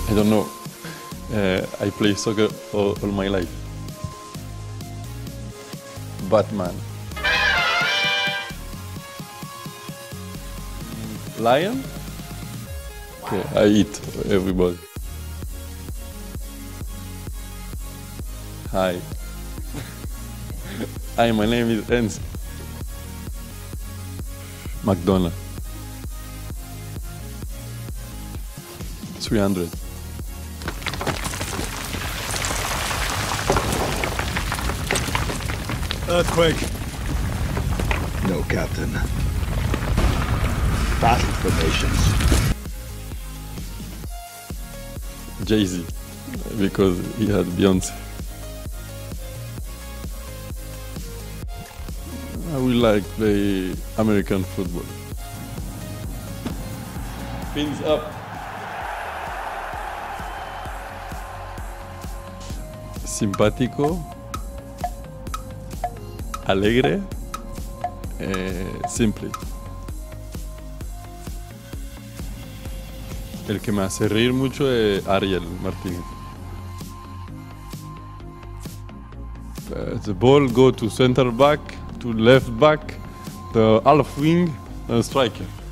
I don't know. I play soccer all my life. Batman. Lion? Okay, I eat everybody. Hi. Hi, my name is Enzo. McDonald's. 300. Earthquake. No, Captain. Battle formations. Jay-Z, because he had Beyonce. I would like play American football. Fins up. Simpático, alegre, simple. El que me hace reír mucho es Ariel Martínez. The ball go to center back, to left back, the half wing, and striker.